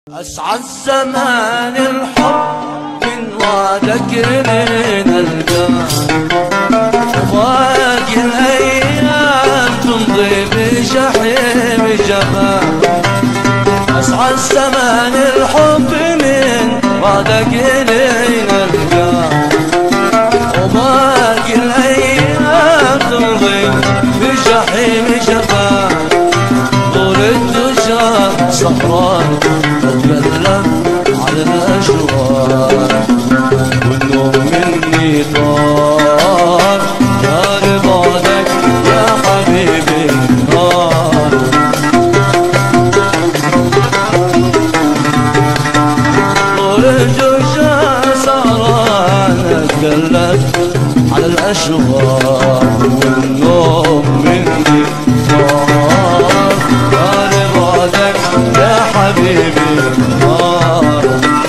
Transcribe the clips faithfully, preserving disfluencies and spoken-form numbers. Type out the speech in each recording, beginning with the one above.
أسعى الزمان الحب من وعدك لنا القاه، وباقي الأيام تمضي بجحيم جفاه. أسعى الزمان الحب من وعدك لنا القاه، وباقي الأيام تمضي بجحيم جفاه. طول الدجى سهران بتكلم على الأشواق، والنوم مني طار نار بعدك يا حبيبي نار. طول الدجى سهران بتكلم على الأشواق، والنوم مني طار نار بعدك يا حبيبي نار.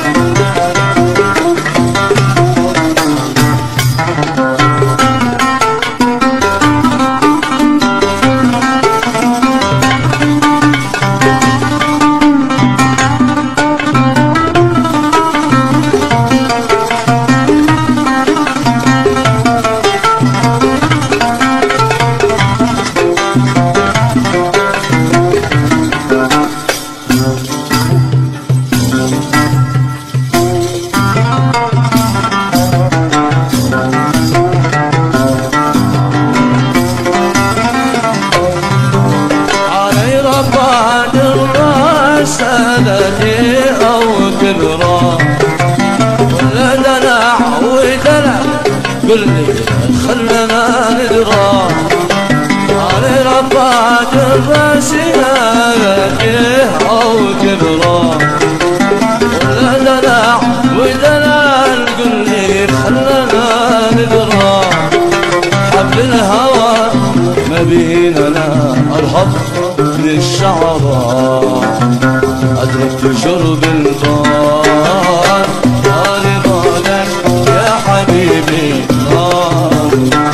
بعد الراس سالتي أو كبرى، ولا دلع ودلع قل لي خلنا ندرى. علي بعد الراس سالتي أو كبرى، ولا دلع ودلع قل لي خلنا ندرى. حبل الهوى ما بيننا أرهب للشعراء، أدركت شرب البار نار بعدك يا حبيبي نار.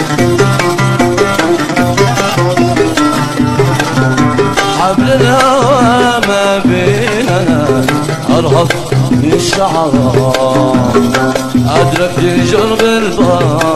حبل الهوى ما بيننا أرهب للشعراء، أدركت شرب البار